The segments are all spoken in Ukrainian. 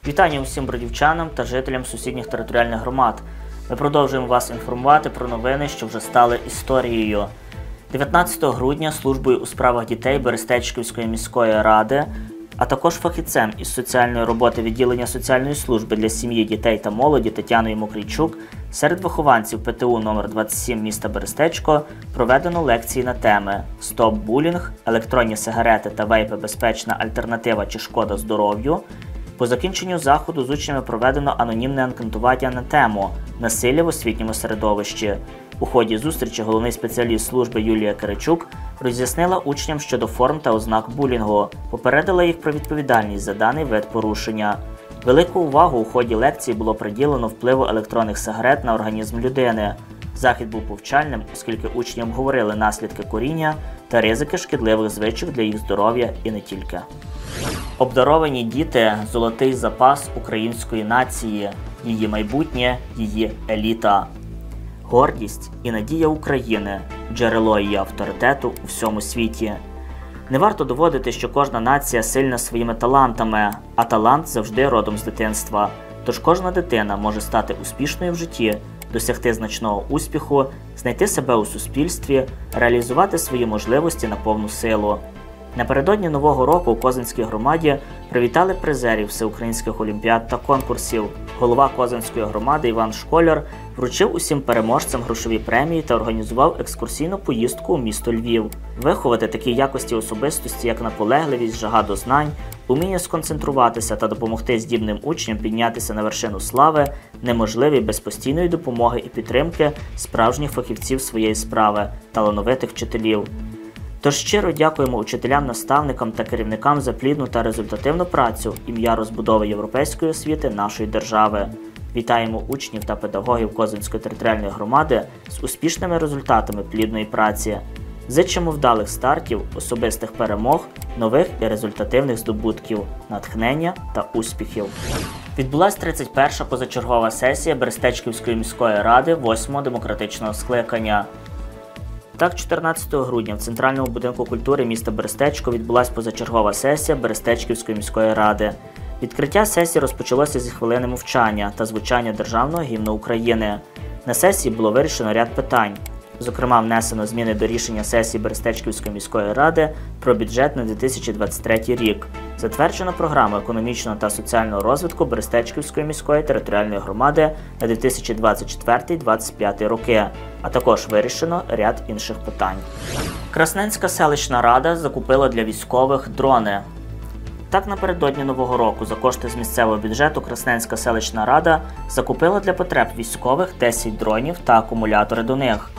Вітання усім бродівчанам та жителям сусідніх територіальних громад. Ми продовжуємо вас інформувати про новини, що вже стали історією. 19 грудня службою у справах дітей Берестечківської міської ради, а також фахівцем із соціальної роботи відділення соціальної служби для сім'ї, дітей та молоді Тетяною Мокрійчук серед вихованців ПТУ номер 27 міста Берестечко проведено лекції на теми «Стоп булінг», «Електронні сигарети та вейпи – безпечна альтернатива чи шкода здоров'ю». По закінченню заходу з учнями проведено анонімне анкетування на тему «Насилля в освітньому середовищі». У ході зустрічі головний спеціаліст служби Юлія Киричук роз'яснила учням щодо форм та ознак булінгу, попередила їх про відповідальність за даний вид порушення. Велику увагу у ході лекції було приділено впливу електронних сигарет на організм людини. Захід був повчальним, оскільки учні обговорили наслідки куріння та ризики шкідливих звичок для їх здоров'я і не тільки. Обдаровані діти – золотий запас української нації, її майбутнє, її еліта. Гордість і надія України – джерело її авторитету у всьому світі. Не варто доводити, що кожна нація сильна своїми талантами, а талант завжди родом з дитинства. Тож кожна дитина може стати успішною в житті, досягти значного успіху, знайти себе у суспільстві, реалізувати свої можливості на повну силу. Напередодні Нового року у Козинській громаді привітали призерів всеукраїнських олімпіад та конкурсів. Голова Козинської громади Іван Школяр вручив усім переможцям грошові премії та організував екскурсійну поїздку у місто Львів. Виховати такі якості особистості, як наполегливість, жага до знань, уміння сконцентруватися та допомогти здібним учням піднятися на вершину слави неможливі без постійної допомоги і підтримки справжніх фахівців своєї справи, талановитих вчителів. Тож щиро дякуємо учителям, наставникам та керівникам за плідну та результативну працю ім'я розбудови європейської освіти нашої держави. Вітаємо учнів та педагогів Козинської територіальної громади з успішними результатами плідної праці. Зичимо вдалих стартів, особистих перемог, нових і результативних здобутків, натхнення та успіхів. Відбулась 31-ша позачергова сесія Берестечківської міської ради 8-го демократичного скликання. Так, 14 грудня в Центральному будинку культури міста Берестечко відбулася позачергова сесія Берестечківської міської ради. Відкриття сесії розпочалося зі хвилини мовчання та звучання Державного гімну України. На сесії було вирішено ряд питань. Зокрема, внесено зміни до рішення сесії Берестечківської міської ради про бюджет на 2023 рік. Затверджено програму економічного та соціального розвитку Берестечківської міської територіальної громади на 2024-2025 роки, а також вирішено ряд інших питань. Красненська селищна рада закупила для військових дрони. Так, напередодні Нового року за кошти з місцевого бюджету Красненська селищна рада закупила для потреб військових 10 дронів та акумулятори до них.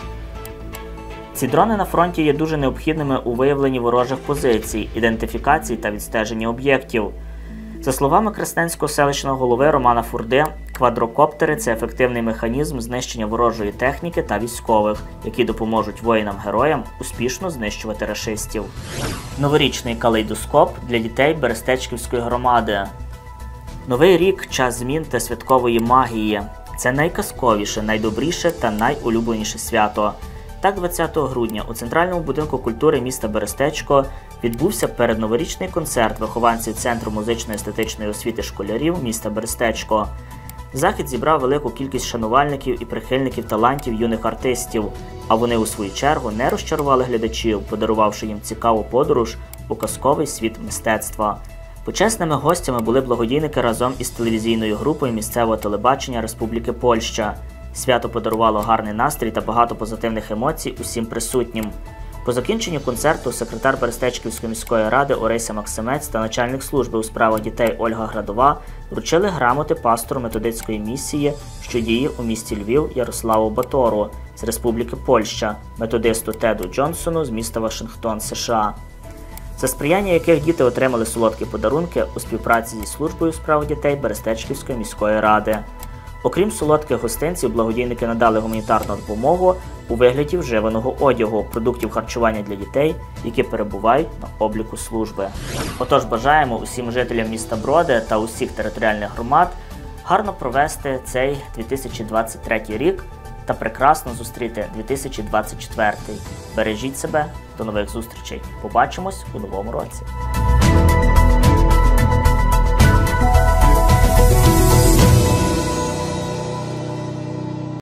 Ці дрони на фронті є дуже необхідними у виявленні ворожих позицій, ідентифікації та відстеженні об'єктів. За словами красненського селищного голови Романа Фурди, квадрокоптери – це ефективний механізм знищення ворожої техніки та військових, які допоможуть воїнам-героям успішно знищувати рашистів. Новорічний калейдоскоп для дітей Берестечківської громади. Новий рік – час змін та святкової магії. Це найказковіше, найдобріше та найулюбленіше свято. Так, 20 грудня у Центральному будинку культури міста Берестечко відбувся передноворічний концерт вихованців Центру музично-естетичної освіти школярів міста Берестечко. Захід зібрав велику кількість шанувальників і прихильників талантів юних артистів, а вони у свою чергу не розчарували глядачів, подарувавши їм цікаву подорож у казковий світ мистецтва. Почесними гостями були благодійники разом із телевізійною групою місцевого телебачення Республіки Польща. Свято подарувало гарний настрій та багато позитивних емоцій усім присутнім. По закінченню концерту секретар Берестечківської міської ради Орися Максимець та начальник служби у справах дітей Ольга Градова вручили грамоти пастору методистської місії, що діє у місті Львів Ярославу Батору з Республіки Польща, методисту Теду Джонсону з міста Вашингтон, США. За сприяння яких діти отримали солодкі подарунки у співпраці зі службою у справах дітей Берестечківської міської ради. Окрім солодких гостинців, благодійники надали гуманітарну допомогу у вигляді вживаного одягу, продуктів харчування для дітей, які перебувають на обліку служби. Отож, бажаємо усім жителям міста Броди та усіх територіальних громад гарно провести цей 2023 рік та прекрасно зустріти 2024. Бережіть себе, до нових зустрічей. Побачимось у новому році.